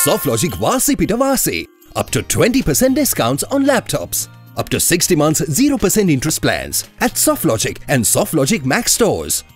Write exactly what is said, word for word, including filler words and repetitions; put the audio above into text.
SoftLogic Vasi Pita Vasi. Up to twenty percent discounts on laptops. Up to sixty months zero percent interest plans at SoftLogic and SoftLogic Max stores.